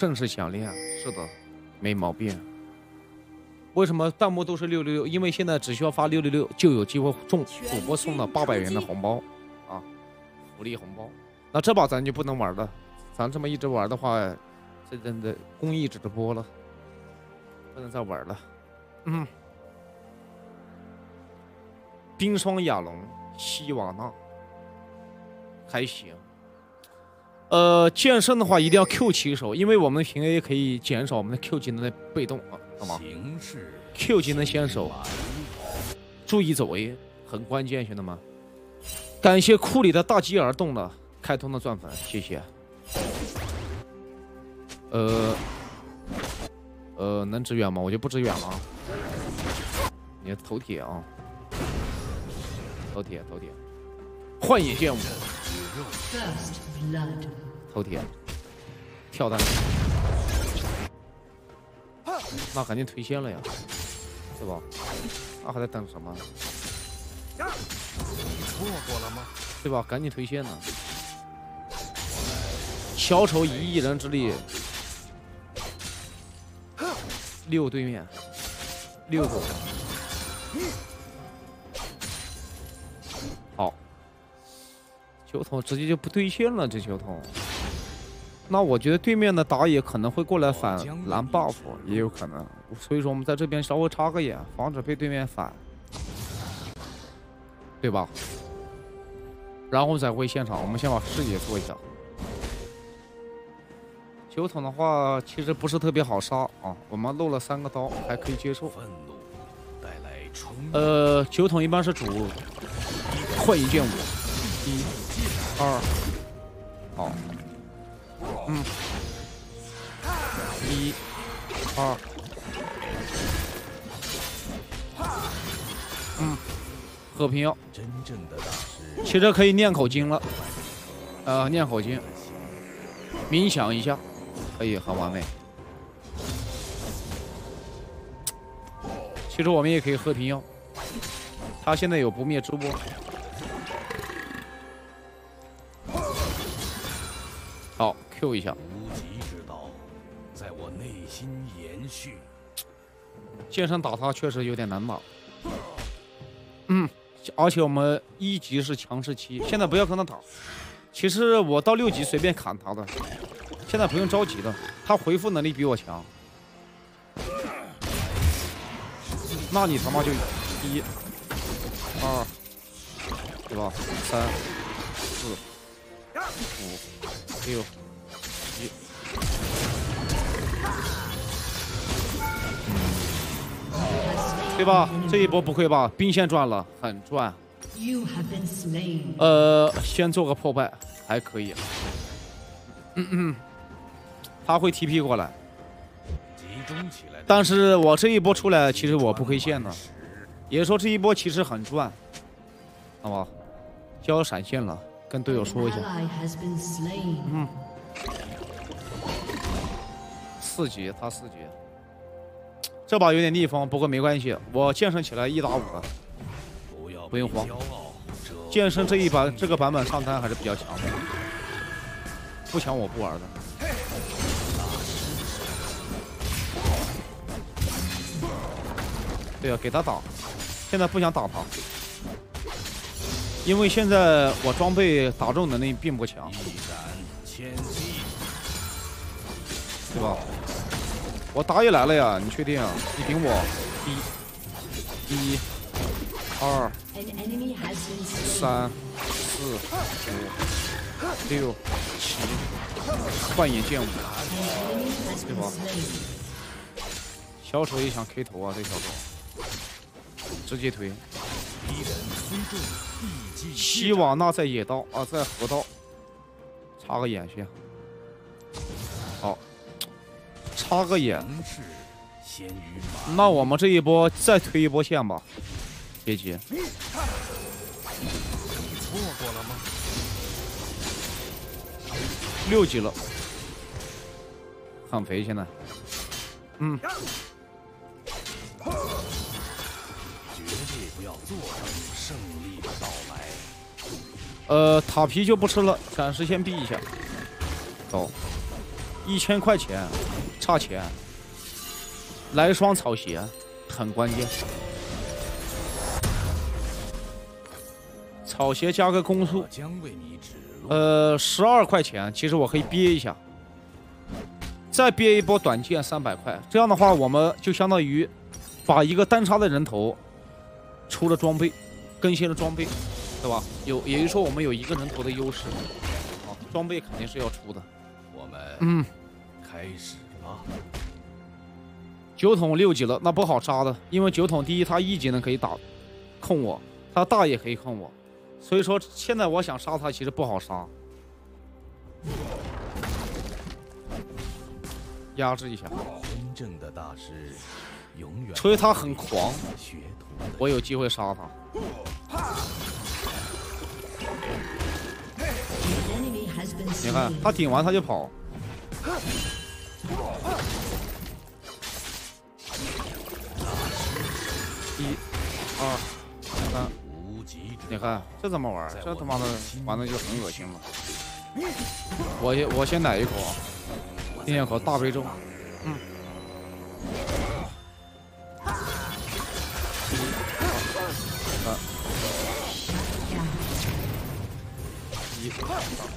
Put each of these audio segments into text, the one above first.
正是想练，是的，没毛病。为什么弹幕都是666？因为现在只需要发666就有机会中主播送的800元的红包啊，福利红包。那这把咱就不能玩了，咱这么一直玩的话，这真的公益直播了，不能再玩了。冰霜亚龙、希瓦纳还行。剑圣的话一定要 Q 起手，因为我们的平 A 可以减少我们的 Q 技能的被动啊，懂吗 ？Q 技能先手，注意走 A， 很关键，兄弟们。感谢库里的大吉尔动了，开通的钻粉，谢谢。能支援吗？我就不支援了。你头铁啊，头铁，幻影剑舞，头铁，跳弹，那肯定推线了呀，对吧？那还在等什么？ 你错过了吗？ 对吧？赶紧推线呢！小丑以一人之力6对面6个，好，球桶直接就不对线了，这球桶。那我觉得对面的打野可能会过来反蓝 buff， 也有可能，所以说我们在这边稍微插个眼，防止被对面反，对吧？然后再回现场，我们先把视野做一下。酒桶的话，其实不是特别好杀啊，我们漏了3个刀，还可以接受。酒桶一般是主幻影剑舞，1、2，好，1、2，和平药。 真正的大师， 其实可以念口经了，念口经，冥想一下，可以很完美。其实我们也可以和平药，他现在有不灭之波。好 ，Q 一下。 无极之道，在我内心延续。 剑圣打他确实有点难打。而且我们1级是强势期，现在不要跟他打。其实我到6级随便砍他的，现在不用着急的，他回复能力比我强。那你他妈就1、2，对吧？3、4、5、6、7。对吧？这一波不亏吧？兵线赚了，很赚。先做个破败，还可以。他会 TP 过来，但是我这一波出来，其实我不亏线的，也就是说这一波其实很赚，好吧？交闪现了，跟队友说一下。4级，他4级。这把有点逆风，不过没关系，我剑圣起来1打5了，不用慌。剑圣这个版本上单还是比较强的，不强我不玩的。对啊，给他打，现在不想打他，因为现在我装备打中能力并不强，对吧？我打野来了呀，你确定？你顶我1、2、3、4、5、6、7，幻影剑舞，对吧？小丑也想 K 头啊，这小丑直接推。希瓦纳在野刀啊，在河道，插个眼线。好。插个眼，那我们这一波再推一波线吧，别急。 你错过了吗 ？6级了，很肥现在。 绝对不要坐等胜利的到来。 塔皮就不吃了，暂时先避一下。走。 1000块钱，差钱。来双草鞋，很关键。草鞋加个攻速，12块钱。其实我可以憋一下，再憋一波短剑300块。这样的话，我们就相当于把一个单杀的人头出了装备，更新了装备，对吧？也就是说，我们有一个人头的优势。啊，装备肯定是要出的。 我们开始了。 9筒6级了，那不好杀的，因为9筒第一他1技能可以打控我，他大也可以控我，所以说现在我想杀他其实不好杀。压制一下。 真正的大师永远。 吹他很狂，我有机会杀他。你看他顶完他就跑。1、2、3，你看这怎么玩？这他妈的玩的就很恶心了。我先来一口啊，咽一口大悲咒。1、2、3。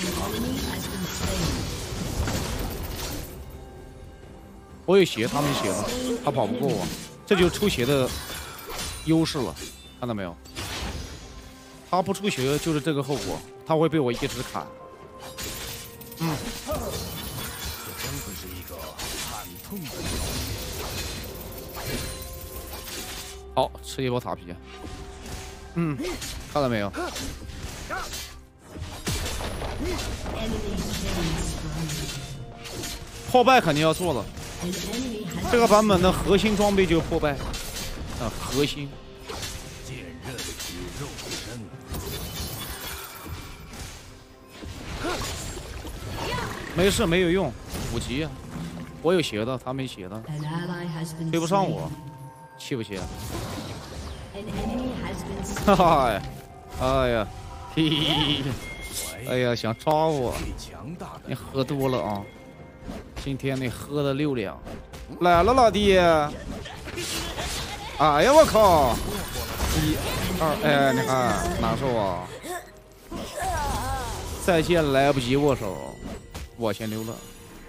我有鞋，他没鞋了，他跑不过我，这就是出鞋的优势了，看到没有？他不出鞋就是这个后果，他会被我一直砍。 这将会是一个惨痛的好，吃一波塔皮。看到没有？破败肯定要做的。这个版本的核心装备就是破败，核心。 剑刃与肉身。 没事，没有用，5级，我有鞋的，他没鞋的，追不上我，气不气？哈哈，哎呀，嘿嘿嘿，哎呀，想抓我，你喝多了啊！今天你喝了6两，来了老弟！哎呀，我靠！1、2，哎，你看难受啊！再见来不及握手，我先溜了。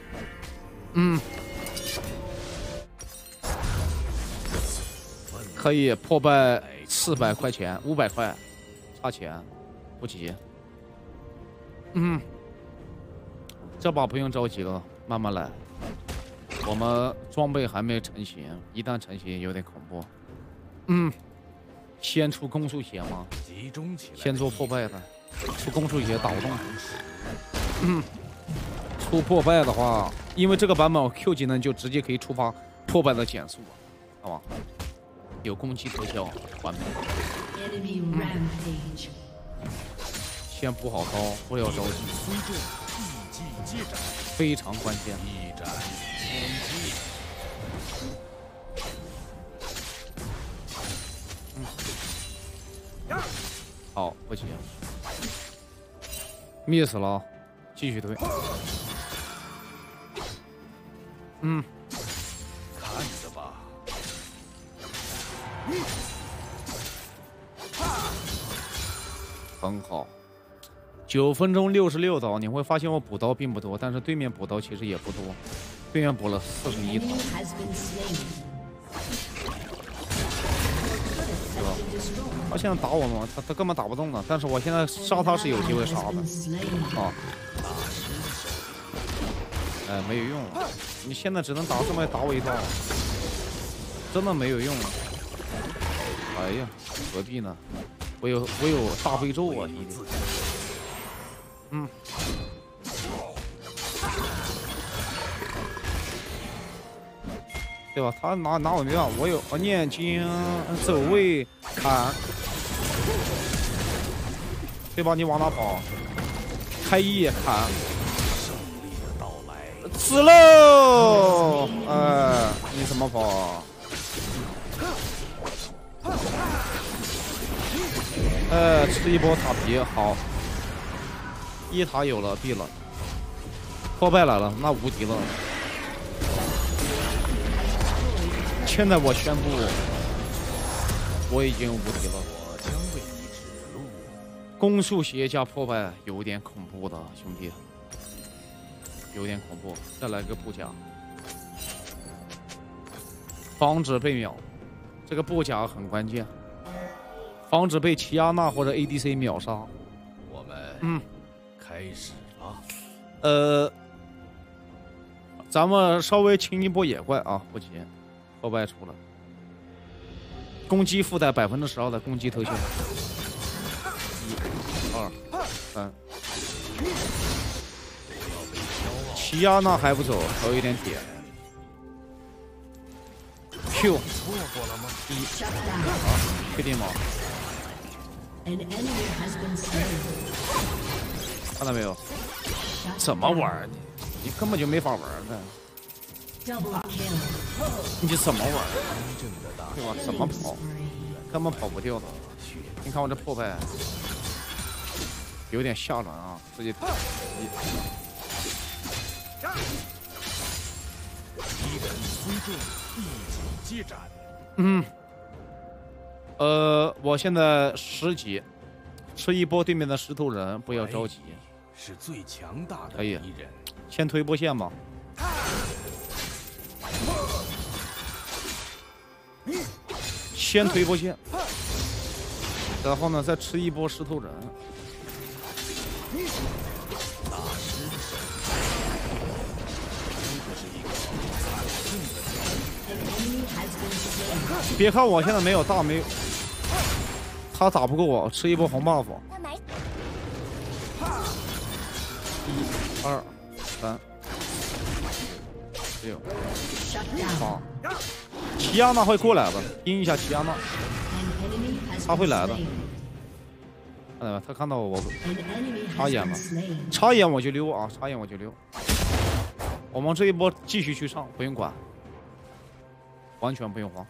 可以破败400块钱，500块，差钱，不急。这把不用着急了，慢慢来。我们装备还没成型，一旦成型有点恐怖。先出攻速鞋吗？先做破败的，出攻速鞋打不动。出破败的话，因为这个版本 Q 技能就直接可以触发破败的减速，好吧？有攻击特效，完美。先补好刀，不要着急，非常关键。好，不行，miss 了，继续推。 看着吧。 很好，9分钟66刀，你会发现我补刀并不多，但是对面补刀其实也不多，对面补了41刀，对吧？他现在打我们，他根本打不动了，但是我现在杀他是有机会杀的，啊，哎，没有用了，你现在只能打这么打我一刀，真的没有用了。哎呀，何必呢？我有大悲咒啊，弟弟。对吧？他拿我没办法，我有念经走位砍，对吧？你往哪跑？开1砍，死喽！哎，你怎么跑？吃一波塔皮，好，1塔有了，毙了。 破败来了，那无敌了。现在我宣布，我已经无敌了。 我将为你指路。 攻速鞋加破败有点恐怖的，兄弟，有点恐怖。再来个步甲，防止被秒。这个步甲很关键，防止被奇亚娜或者 ADC 秒杀。 我们开始了。 咱们稍微清一波野怪啊，不急。破败出了，攻击附带12%的攻击特效。1、2、3。奇亚娜还不走，还有一点点。Q。 错过了吗 ？1。确定吗？看到没有？怎么玩你根本就没法玩的。你怎么玩？对吧？怎么跑？根本跑不掉的。你看我这破败，有点吓人啊！直接敌人虽众，一击皆斩。 我现在10级，吃一波对面的石头人，不要着急。 是最强大的可以敌人。 先推波线吧。先推波线，然后呢，再吃一波石头人。别看我现在没有大没有，他打不过我，吃一波红 buff。1、2、3、6、8。奇亚娜会过来的，盯一下奇亚娜，他会来的。看到没？他看到我插眼了，插眼我就溜啊，插眼我就溜。我们这一波继续去上，不用管，完全不用慌。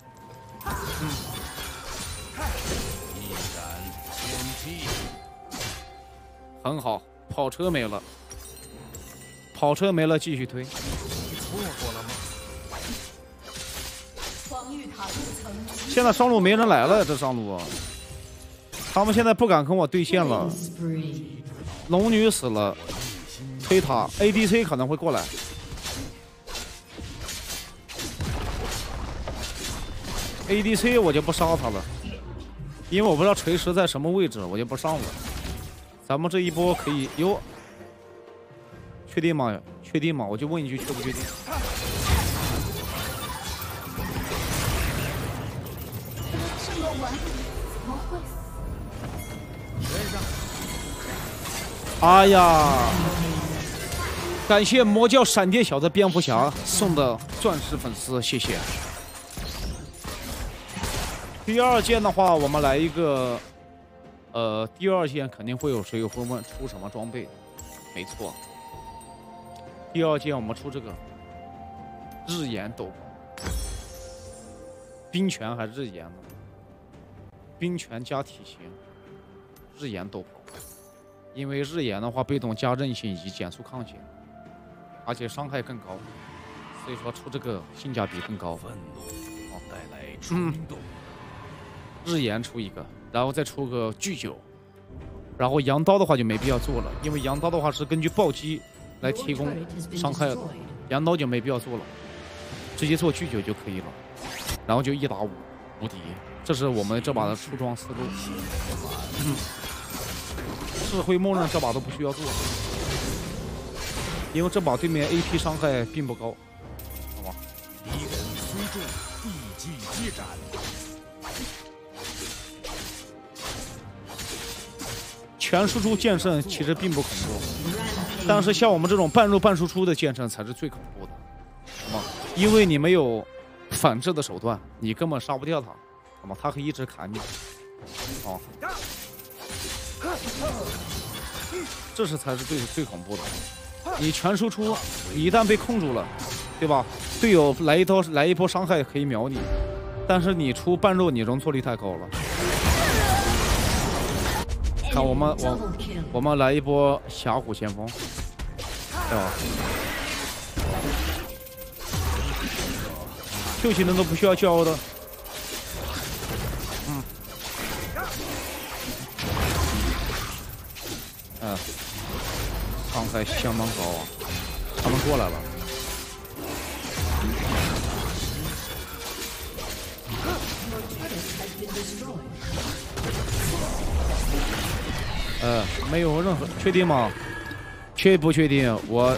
一斩千击， 很好，跑车没了，跑车没了，继续推。 你错过了吗？ 现在上路没人来了，这上路，他们现在不敢跟我对线了。龙女死了，推塔 ，ADC 可能会过来。ADC 我就不杀他了，因为我不知道锤石在什么位置，我就不上了。咱们这一波可以哟，确定吗？确定吗？我就问一句，确不确定？哎呀！感谢魔教闪电小的蝙蝠侠送的钻石粉丝，谢谢。第二件的话，我们来一个，第二件肯定会有谁会问出什么装备？没错，第二件我们出这个日炎斗篷，冰拳还是日炎呢？冰拳加体型，日炎斗篷。因为日炎的话，被动加韧性以及减速抗性，而且伤害更高，所以说出这个性价比更高。 愤怒带来冲动。 日炎出一个，然后再出个巨九，然后羊刀的话就没必要做了，因为羊刀的话是根据暴击来提供伤害的，羊刀就没必要做了，直接做巨九就可以了，然后就1打5无敌，这是我们这把的出装思路。智慧默认这把都不需要做，因为这把对面 AP 伤害并不高，好吧？ 敌人虽众，一击皆斩。 全输出剑圣其实并不恐怖，但是像我们这种半入半输出的剑圣才是最恐怖的，好吗？因为你没有反制的手段，你根本杀不掉他，好吗？他可以一直砍你，哦。这是才是最恐怖的。你全输出，你一旦被控住了，对吧？队友来一刀来一波伤害可以秒你，但是你出半肉，你容错率太高了。看我们来一波峡谷先锋， 对吧？Q 技能都不需要教的。伤害相当高啊！他们过来了。没有任何确定吗？确不确定？我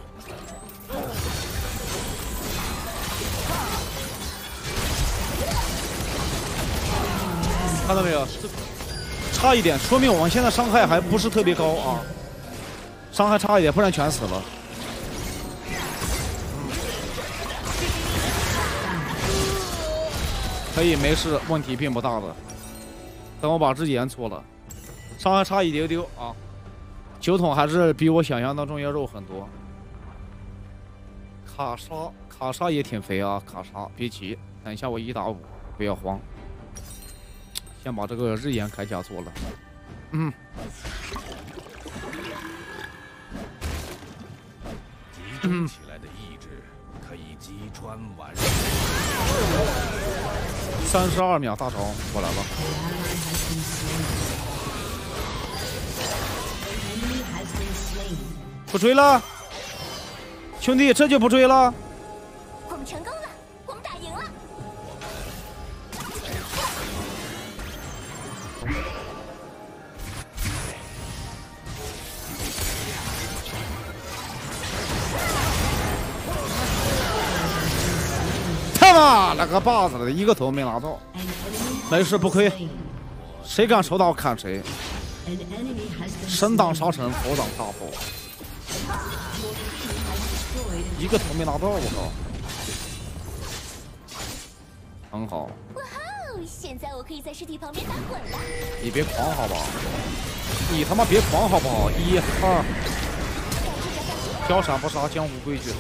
看到没有？差一点，说明我们现在伤害还不是特别高啊，伤害差一点，不然全死了。可以，没事，问题并不大的。等我把日炎做了，伤害差一丢丢啊。酒桶还是比我想象当中要肉很多。卡莎也挺肥啊，卡莎别急，等一下我1打5，不要慌。先把这个日炎铠甲做了。 集中起来的意志可以击穿完人。 32秒大招，我来了。不追了，兄弟，这就不追了。 我们成功了，我们打赢了。 他妈了个巴子的，一个头没拿到，没事不亏，谁敢手刀砍谁。神挡杀神，佛挡大佛，一个头没拿到，我靠，很好。 哇哦！现在我可以在尸体旁边打滚了。 你别狂好不好？你他妈别狂好不好？1、2，飘闪不杀，江湖规矩。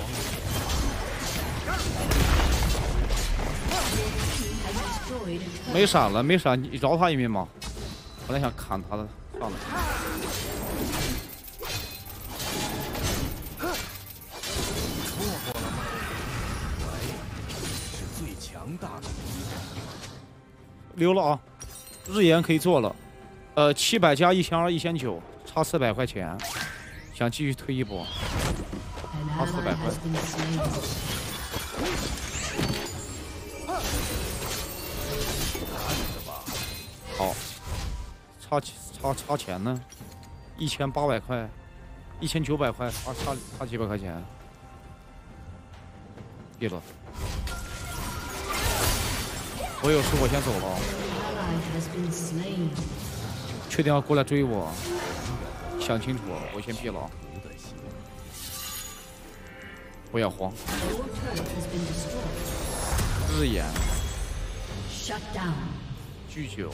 没闪了，没闪，你饶他一命吗？本来想砍他的，算了。 是最强大的。 溜了啊！日炎可以做了，700加1200、1900，差400块钱，想继续推一波，差400块。好，差钱呢，1800块，1900块，差几百块钱，闭了。我有事，我先走了。确定要过来追我？想清楚，我先闭了。不要慌。日炎。巨久。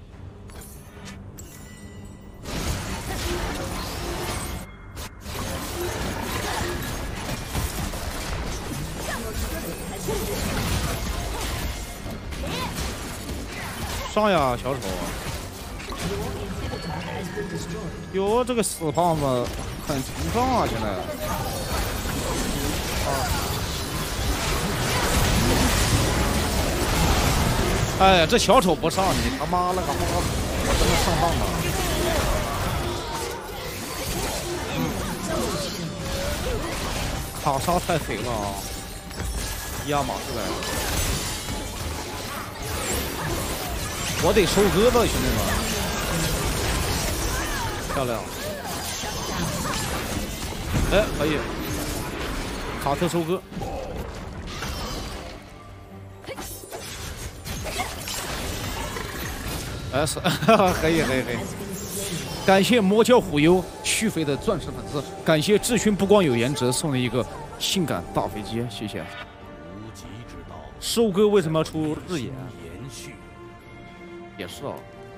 上呀，小丑！哟，这个死胖子很膨胀啊，现在。哎呀，这小丑不上，你他妈了个妈！我真的上当了。卡莎太肥了啊！亚马出来了。我得收割了，兄弟们！漂亮！哎，可以。卡特收割。S， 可以。感谢魔教虎优续费的钻石粉丝，感谢志勋不光有颜值送了一个性感大飞机，谢谢。 无极之道， 收割为什么要出日炎？ 延续。 也是啊。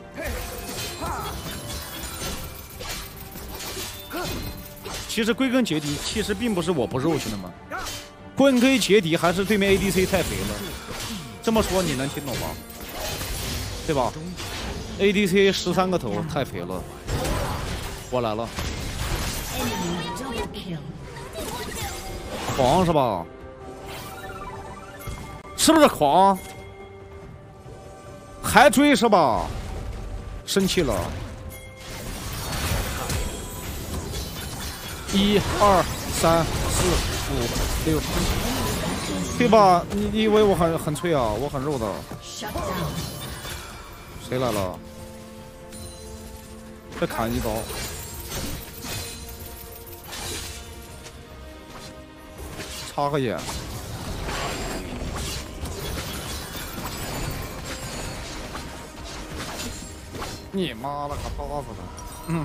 其实归根结底，其实并不是我不肉，兄弟们。归根结底还是对面 ADC 太肥了。这么说你能听懂吗？对吧 ？ADC 13个头太肥了。我来了。 狂是吧？是不是狂？还追是吧？生气了。1、2、3、4、5、6，对吧？你以为我很脆啊？我很肉的。谁来了？再砍一刀。插个眼。你妈了个包子的！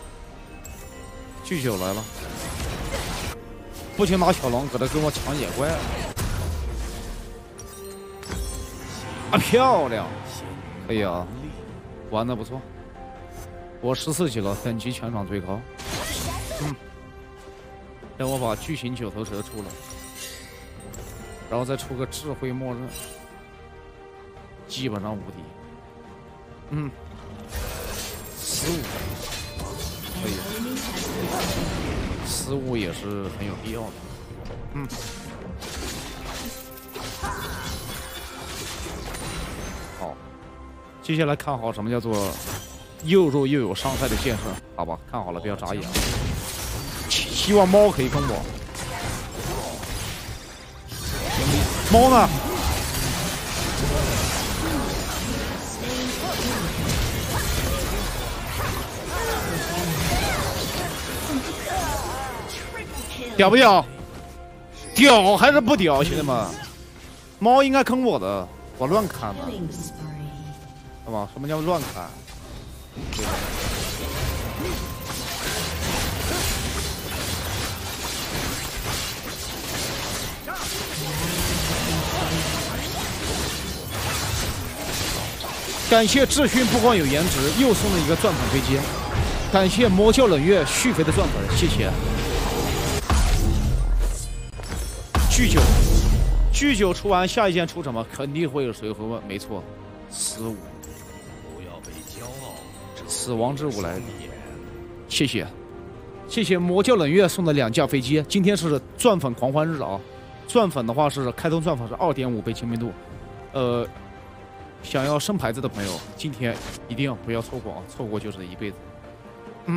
巨九来了，不行，拿小狼搁这跟我抢野怪。啊，漂亮！可以啊，玩的不错。我14级了，等级全场最高。等我把巨型九头蛇出来，然后再出个智慧默认，基本上无敌。15可以，15也是很有必要的。好，接下来看好什么叫做又弱又有伤害的剑圣，好吧？看好了，不要眨眼。希望猫可以跟我。猫呢？屌不屌？屌还是不屌，兄弟们？猫应该坑我的，我乱砍的，好吧？什么叫乱砍？对吧？感谢智勋不光有颜值，又送了一个钻粉飞机。感谢魔教冷月续费的钻粉，谢谢。巨九出完下一件出什么？肯定会有谁会问？没错，15。 不要被骄傲死亡之舞来，谢谢，谢谢魔教冷月送的2架飞机。今天是钻粉狂欢日啊！钻粉的话是开通钻粉是2.5倍亲密度，想要升牌子的朋友，今天一定不要错过啊！错过就是一辈子。 愤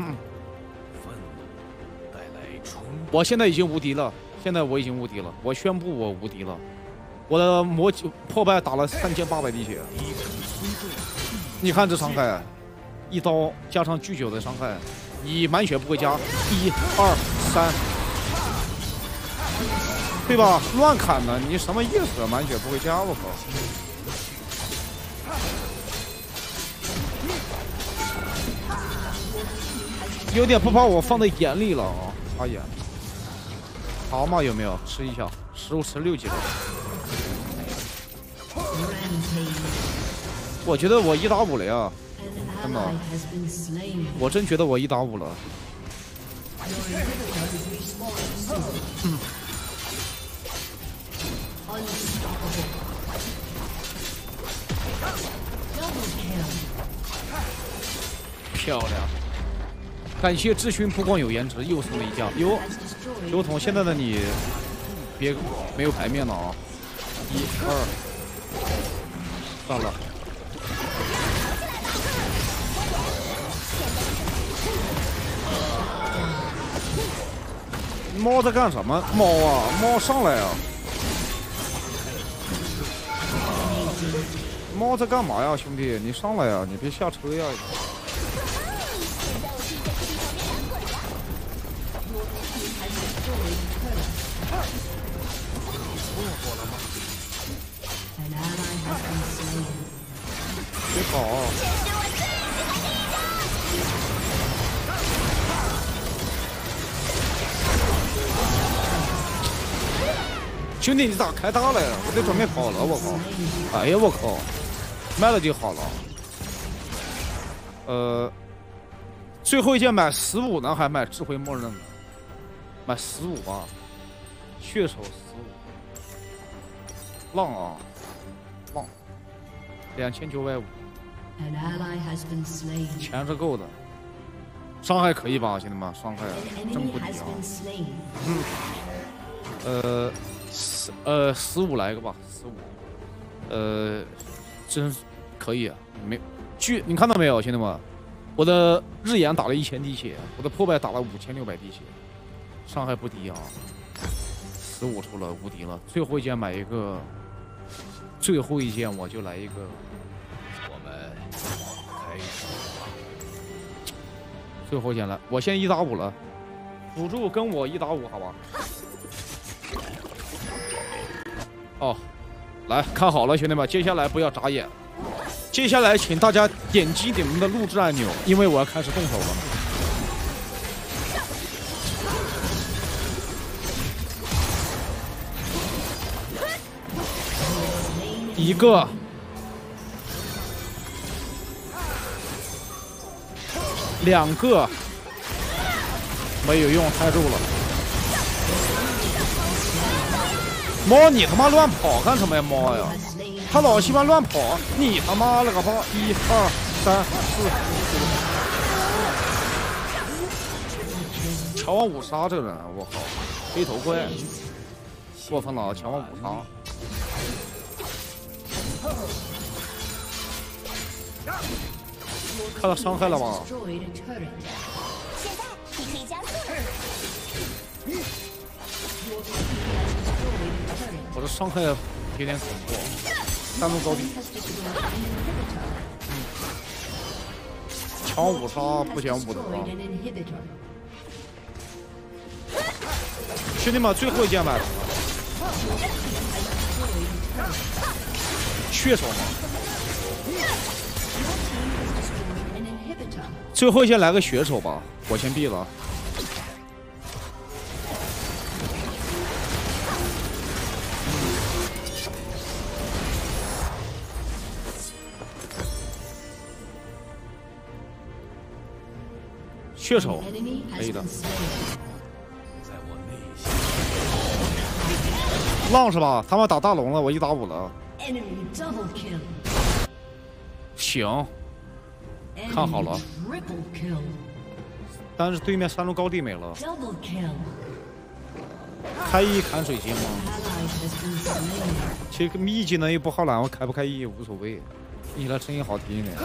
怒带来冲击。 我现在已经无敌了，我已经无敌了，我宣布我无敌了。我的魔破败打了3800滴血，你看这伤害，一刀加上巨九的伤害，你满血不会加1、2、3，对吧？乱砍呢，你什么意思？满血不会加，我靠！有点不把我放在眼里了啊！插眼，蛤蟆有没有吃一下？16级了。我觉得我1打5了呀，真的，我真觉得我1打5了。漂亮！感谢智勋不光有颜值，又送了一架。哟，酒桶，现在的你别没有牌面了啊！ 1、2， 算了。猫在干什么？猫啊，猫上来啊！猫在干嘛呀，兄弟？你上来呀！你别下车呀！别跑啊！兄弟，你咋开大了呀？我得准备跑了，我靠！哎呀，我靠！卖了就好了。最后一件买15呢，还买智慧默认呢？买15啊！血手15，浪啊，浪，2950，钱是够的。 伤害可以吧，兄弟们？伤害真不低啊。15来个吧，15。真可以啊，你看到没有，兄弟们？我的日炎打了1000滴血，我的破败打了5600滴血，伤害不低啊。15出了，无敌了。最后一件买一个，最后一件我就来一个。 我们开始吧。 最后一件来，我先1打5了，辅助跟我1打5，好吧？哦，来看好了，兄弟们，接下来不要眨眼。接下来，请大家点击你们的录制按钮，因为我要开始动手了。一个，两个，没有用，太肉了。猫，你他妈乱跑干什么呀，猫呀！他老喜欢乱跑，你他妈了个炮！1、2、3、4，乔王5杀这个人，我靠，黑头怪，过分了，乔王5杀。看到伤害了吧？ 现在你可以加速了。 我的伤害有点恐怖。3路高地，抢5杀不讲武德啊！兄弟们，最后一件买什么？血手吗？最后一件来个血手吧，我先闭了。血手可以的，浪是吧？他们打大龙了，我1打5了。行，看好了。但是对面3路高地没了。开1砍水晶吗？其实秘技能又不好揽，我开不开1无所谓，听起来声音好听一点。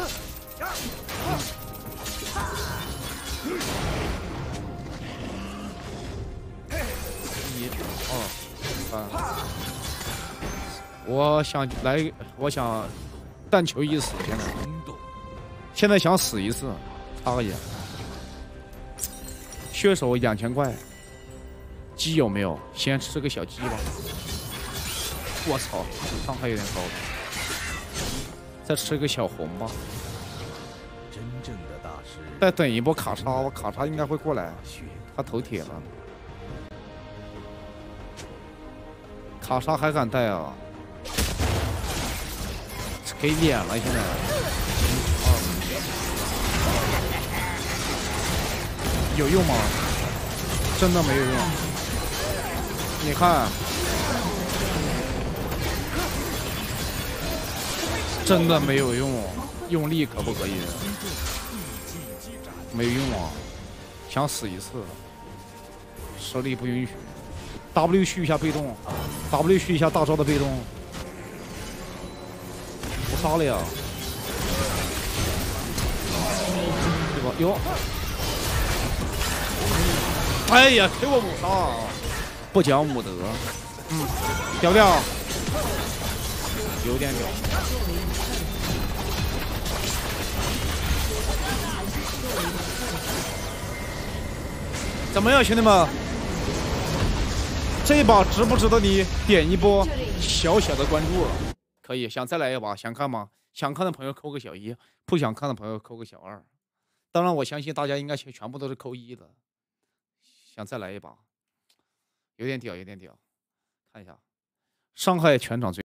我想但求一死，现在想死一次，插个眼。血手2000块，鸡有没有？先吃个小鸡吧。我操，伤害有点高了。再吃个小红吧。 真正的大师。 再等一波卡莎，我卡莎应该会过来。他头铁了。卡莎还敢带啊？给脸了，现在。有用吗？真的没有用。你看，真的没有用。用力可不可以？没有用啊！想死一次，实力不允许。W 续一下被动 ，W 续一下大招的被动。我杀了呀！对吧？哟！哎呀，给我5杀，不讲武德。屌不屌？有点屌。怎么样，兄弟们？这一把值不值得你点一波小小的关注？可以，想再来一把，想看吗？想看的朋友扣个小1，不想看的朋友扣个小2。当然，我相信大家应该全部都是扣1的。想再来一把，有点屌，有点屌。看一下，伤害全场最。